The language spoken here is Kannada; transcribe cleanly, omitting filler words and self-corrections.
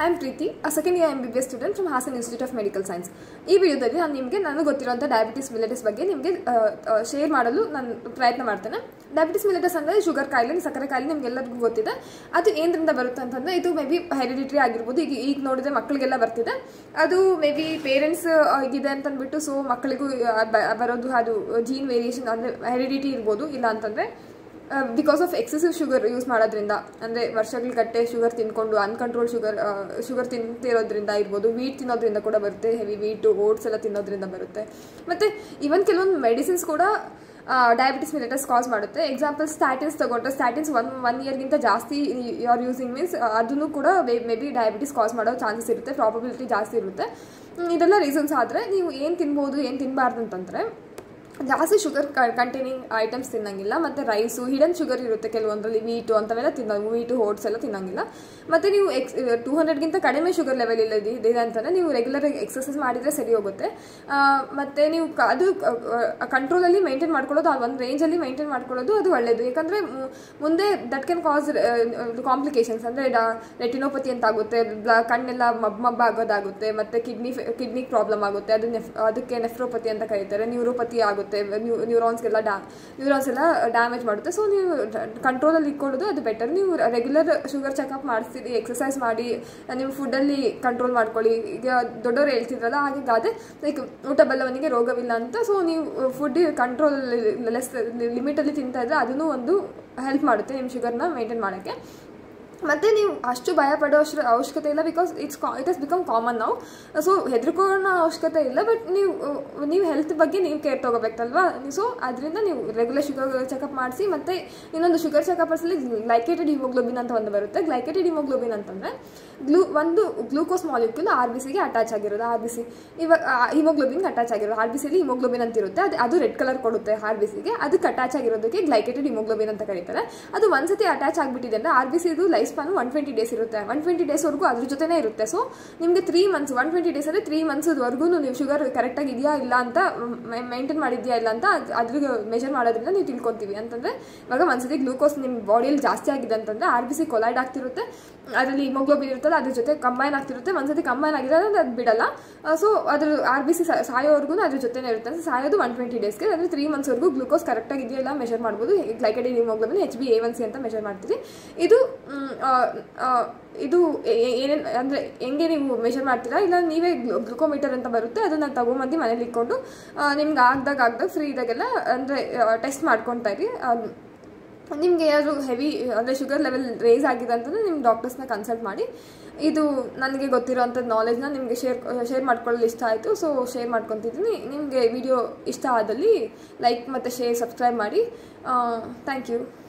I am Preeti, a second year MBBS student from Hassan Institute of Medical Science. ಈ ವಿಡಿಯೋದಲ್ಲಿ ನಾನು ನಿಮಗೆ ನನಗೆ ಗೊತ್ತಿರುವಂತ ಡಯಾಬಿಟಿಸ್ ಮಿಲೆಟಸ್ ಬಗ್ಗೆ ನಿಮಗೆ ಶೇರ್ ಮಾಡಲು ನಾನು ಪ್ರಯತ್ನ ಮಾಡ್ತೇನೆ. ಡಯಾಬಿಟಿಸ್ ಮಿಲೆಟಸ್ ಅಂದ್ರೆ ಶುಗರ್ ಕಾಯಿಲೆ, ಸಕ್ಕರೆ ಕಾಯಿಲೆ ನಿಮಗೆಲ್ಲರಿಗೂ ಗೊತ್ತಿದೆ. ಅದು ಏನರಿಂದ ಬರುತ್ತೆ ಅಂತಂದ್ರೆ ಇದು ಮೇ ಬಿ ಹೆರಿಡಿಟರಿ ಆಗಿರ್ಬೋದು. ಈಗ ನೋಡಿದ್ರೆ ಮಕ್ಕಳಿಗೆಲ್ಲ ಬರ್ತಿದೆ. ಅದು ಮೇ ಬಿ ಪೇರೆಂಟ್ಸ್ ಇದೆ ಅಂತ ಅಂದ್ಬಿಟ್ಟು ಸೊ ಮಕ್ಕಳಿಗೂ ಬರೋದು ಅದು ಜೀನ್ ವೇರಿಯೇಷನ್ ಅಂದ್ರೆ ಹೆರಿಡಿಟಿ ಇರ್ಬೋದು. ಇಲ್ಲ ಅಂತಂದ್ರೆ because of excessive sugar use ಮಾಡೋದ್ರಿಂದ ಅಂದರೆ ವರ್ಷಗಳ ಗಟ್ಟೆ ಶುಗರ್ ತಿನ್ಕೊಂಡು ಅನ್ಕಂಟ್ರೋಲ್ ಶುಗರ್ ತಿಂತಿರೋದ್ರಿಂದ ಇರ್ಬೋದು. ವೀಟ್ ತಿನ್ನೋದ್ರಿಂದ ಕೂಡ ಬರುತ್ತೆ. ಹೆವಿ ವೀಟು ಓಟ್ಸ್ ಎಲ್ಲ ತಿನ್ನೋದ್ರಿಂದ ಬರುತ್ತೆ. ಮತ್ತು ಈವನ್ ಕೆಲವೊಂದು ಮೆಡಿಸಿನ್ಸ್ ಕೂಡ ಡಯಾಬಿಟಿಸ್ ಮಿಲೆಟಸ್ ಕಾಸ್ ಮಾಡುತ್ತೆ. ಎಕ್ಸಾಂಪಲ್ ಸ್ಟ್ಯಾಟಿನ್ಸ್ ತಗೊಂಡ್ರೆ ಸ್ಟ್ಯಾಟಿನ್ಸ್ ಒನ್ ಇಯರ್ಗಿಂತ ಜಾಸ್ತಿ ಯು ಆರ್ ಯೂಸಿಂಗ್ ಮೀನ್ಸ್ ಅದನ್ನು ಕೂಡ ಮೇ ಬಿ ಡಯಾಬಿಟಿಸ್ ಕಾಸ್ ಮಾಡೋ ಚಾನ್ಸಸ್ ಇರುತ್ತೆ. ಪ್ರಾಬಬಿಲಿಟಿ ಜಾಸ್ತಿ ಇರುತ್ತೆ. ಇದೆಲ್ಲ ರೀಸನ್ಸ್ ಆದರೆ ನೀವು ಏನು ತಿನ್ಬೋದು ಏನು ತಿನ್ನಬಾರ್ದು ಅಂತಂದರೆ ಜಾಸ್ತಿ ಶುಗರ್ ಕಂಟೈನಿಂಗ್ ಐಟಮ್ಸ್ ತಿನ್ನಂಗಿಲ್ಲ. ಮತ್ತು ರೈಸು ಹಿಡನ್ ಶುಗರ್ ಇರುತ್ತೆ ಕೆಲವೊಂದರಲ್ಲಿ. ವೀಟು ಅಂಥವೆಲ್ಲ ವೀಟು ಓಟ್ಸ್ ಎಲ್ಲ ತಿನ್ನಂಗಿಲ್ಲ. ಮತ್ತು ನೀವು 200ಗಿಂತ ಕಡಿಮೆ ಶುಗರ್ ಲೆವೆಲ್ ಇದೆ ಅಂತಂದರೆ ನೀವು ರೆಗ್ಯುಲರ್ ಎಕ್ಸಸೈಸ್ ಮಾಡಿದರೆ ಸರಿ ಹೋಗುತ್ತೆ. ಮತ್ತು ನೀವು ಅದು ಕಂಟ್ರೋಲಲ್ಲಿ ಮೇಂಟೈನ್ ಮಾಡ್ಕೊಳ್ಳೋದು, ಆ ಒಂದು ರೇಂಜಲ್ಲಿ ಮೇಂಟೈನ್ ಮಾಡ್ಕೊಳ್ಳೋದು ಅದು ಒಳ್ಳೆಯದು. ಯಾಕಂದರೆ ಮುಂದೆ ದಟ್ ಕ್ಯಾನ್ ಕಾಸ್ ಕಾಂಪ್ಲಿಕೇಶನ್ಸ್ ಅಂದರೆ ರೆಟಿನೋಪತಿ ಅಂತ ಆಗುತ್ತೆ, ಕಣ್ಣೆಲ್ಲ ಮಬ್ಬ ಆಗೋದಾಗುತ್ತೆ, ಮತ್ತು ಕಿಡ್ನಿ ಪ್ರಾಬ್ಲಮ್ ಆಗುತ್ತೆ. ಅದಕ್ಕೆ ನೆಫ್ರೋಪತಿ ಅಂತ ಕರೀತಾರೆ. ನ್ಯೂರೋಪತಿ ಆಗುತ್ತೆ. ನ್ಯೂರಾನ್ಸ್ ಎಲ್ಲ ಡ್ಯಾಮೇಜ್ ಮಾಡುತ್ತೆ. ಸೊ ನೀವು ಕಂಟ್ರೋಲಲ್ಲಿ ಇಟ್ಕೊಳ್ಳೋದು ಅದು ಬೆಟರ್. ನೀವು ರೆಗ್ಯುಲರ್ ಶುಗರ್ ಚೆಕಪ್ ಮಾಡಿಸ್ತೀರಿ, ಎಕ್ಸಸೈಸ್ ಮಾಡಿ, ನೀವು ಫುಡ್ಡಲ್ಲಿ ಕಂಟ್ರೋಲ್ ಮಾಡ್ಕೊಳ್ಳಿ. ಈಗ ದೊಡ್ಡವರು ಹೇಳ್ತಿದ್ರಲ್ಲ ಹಾಗಾಗಿ ಲೈಕ್ ಊಟ ಬಲ್ಲವನಿಗೆ ರೋಗವಿಲ್ಲ ಅಂತ. ಸೊ ನೀವು ಫುಡ್ ಕಂಟ್ರೋಲ್ ಲಿಮಿಟಲ್ಲಿ ತಿಂತಾ ಇದ್ರೆ ಅದನ್ನು ಒಂದು ಹೆಲ್ಪ್ ಮಾಡುತ್ತೆ ನಿಮ್ಮ ಶುಗರ್ನ ಮೇಂಟೈನ್ ಮಾಡೋಕ್ಕೆ. ಮತ್ತು ನೀವು ಅಷ್ಟು ಭಯ ಪಡೋ ಅವಶ್ಯಕತೆ ಇಲ್ಲ. Because it has become common ನಾವು. ಸೊ ಹೆದರ್ಕೊಳ್ಳೋ ಅವಶ್ಯಕತೆ ಇಲ್ಲ. ಬಟ್ ನೀವು ಹೆಲ್ತ್ ಬಗ್ಗೆ ನೀವು ಕೇರ್ ತೊಗೋಬೇಕಲ್ವಾ. ಸೊ ಅದರಿಂದ ನೀವು ರೆಗ್ಯುಲರ್ ಶುಗರ್ ಚೆಕಪ್ ಮಾಡಿಸಿ. ಮತ್ತು ಇನ್ನೊಂದು ಶುಗರ್ ಚೆಕಪ್ಸಲ್ಲಿ ಗ್ಲೈಕೇಟೆಡ್ ಹಿಮೋಗ್ಲೋಬಿನ್ ಅಂತ ಒಂದು ಬರುತ್ತೆ. ಗ್ಲೈಕೇಟೆಡ್ ಹಿಮೋಗ್ಲೋಬಿನ್ ಅಂತಂದರೆ ಒಂದು ಗ್ಲೂಕೋಸ್ ಮಾಲಿಕ್ಯೂಲ್ RBCಗೆ ಅಟ್ಯಾಚ್ ಆಗಿರೋದು. RBC ಇವಾಗ ಹಿಮೋಗ್ಲೋಬಿನ್ಗೆ ಅಟ್ಯಾಚ್ ಆಗಿರೋದು. RBCಯಲ್ಲಿ ಹಿಮೋಗ್ಲೋಬಿನ್ ಅಂತ ಇರುತ್ತೆ. ಅದು ರೆಡ್ ಕಲರ್ ಕೊಡುತ್ತೆ RBCಗೆ. ಅದಕ್ಕೆ ಅಟ್ಯಾಚ್ ಆಗಿರೋದಕ್ಕೆ ಗ್ಲೈಕೇಟೆಡ್ ಹಿಮೋಗ್ಲೋಬಿನ್ ಅಂತ ಕರೀತಾರೆ. ಅದು ಒಂದ್ಸತಿ ಅಟ್ಯಾಚ್ ಆಗಿಬಿಟ್ಟಿದೆ ಅಂದರೆ RBCದು ಲೈಫ್ ಸ್ಪಾನು 120 ಡೇಸ್ ಇರುತ್ತೆ. 120 ಡೇಸ್ವರೆಗೂ ಅದ್ರ ಜೊತೆನೇ ಇರುತ್ತೆ. ಸೊ ನಿಮಗೆ 3 ಮಂತ್ಸ್ 120 ಡೇಸ್ ಅಂದರೆ 3 ಮಂತ್ಸ್ವರೆಗೂ ನೀವು ಶುಗರ್ ಕರೆಕ್ಟಾಗಿ ಇದೆಯಾ ಇಲ್ಲ ಅಂತ ಮೇಂಟೈನ್ ಮಾಡಿದ್ಯಾ ಇಲ್ಲ ಅಂತ ಅದ್ರ ಮೆಜರ್ ಮಾಡೋದ್ರಿಂದ ನೀವು ತಿಳ್ಕೊತೀವಿ. ಅಂತಂದರೆ ಇವಾಗ ಒಂದ್ಸತಿ ಗ್ಲೂಕೋಸ್ ನಿಮ್ಮ ಬಾಡಿಯಲ್ಲಿ ಜಾಸ್ತಿ ಆಗಿದೆ ಅಂತಂದರೆ RBC ಕೊಲೈಡ್ ಆಗ್ತಿರುತ್ತೆ. ಅದರಲ್ಲಿ ಹಿಮೋಗ್ಲೋಬಿನ್ ಇರುತ್ತಲ್ಲ ಅದ್ರ ಜೊತೆ ಕಂಬೈನ್ ಆಗ್ತಿರುತ್ತೆ. ಒಂದ್ಸತಿ ಕಂಬೈನ್ ಆಗಿದೆ ಅದು ಬಿಡಲ್ಲ. ಸೊ ಅದ್ರ RBC ಸಾಯೋವರೆಗೂ ಅದ್ರ ಜೊತೆನೇ ಇರುತ್ತೆ. ಸಾಯೋದು 120 ಡೇಸ್ಗೆ. ಅಂದರೆ 3 ಮಂತ್ಸ್ವರೆಗೂ ಗ್ಲೂಕೋಸ್ ಕರೆಕ್ಟಾಗಿ ಇದೆಯಲ್ಲ ಮೆಜರ್ ಮಾಡ್ಬೋದು. ಗ್ಲೈಕೇಟೆಡ್ ಹಿಮೋಗ್ಲೋಬಿನ್ HbA1c ಅಂತ ಮೆಜರ್ ಮಾಡ್ತೀವಿ. ಇದು ಏನೇನು ಅಂದರೆ ಹೆಂಗೆ ನೀವು ಮೆಷರ್ ಮಾಡ್ತೀರಾ ಇಲ್ಲ ನೀವೇ ಗ್ಲುಕೋಮೀಟರ್ ಅಂತ ಬರುತ್ತೆ. ಅದನ್ನು ತಗೊಂಬಂದು ಮನೇಲಿ ಇಟ್ಕೊಂಡು ನಿಮ್ಗೆ ಆಗ್ದಾಗ ಫ್ರೀ ಇದ್ದಾಗೆಲ್ಲ ಅಂದರೆ ಟೆಸ್ಟ್ ಮಾಡ್ಕೊತಾ ಇರಿ. ನಿಮಗೆ ಏನಾದರೂ ಹೆವಿ ಅಂದರೆ ಶುಗರ್ ಲೆವೆಲ್ ರೇಸ್ ಆಗಿದೆ ಅಂತಂದರೆ ನಿಮ್ಮ ಡಾಕ್ಟರ್ಸ್ನ ಕನ್ಸಲ್ಟ್ ಮಾಡಿ. ಇದು ನನಗೆ ಗೊತ್ತಿರೋವಂಥ ನಾಲೆಜ್ನ ನಿಮಗೆ ಶೇರ್ ಮಾಡ್ಕೊಳ್ಳಲು ಇಷ್ಟ ಆಯಿತು. ಸೊ ಶೇರ್ ಮಾಡ್ಕೊತಿದ್ದೀನಿ. ನಿಮಗೆ ವಿಡಿಯೋ ಇಷ್ಟ ಆದಲ್ಲಿ ಲೈಕ್ ಮತ್ತು ಸಬ್ಸ್ಕ್ರೈಬ್ ಮಾಡಿ. Thank you.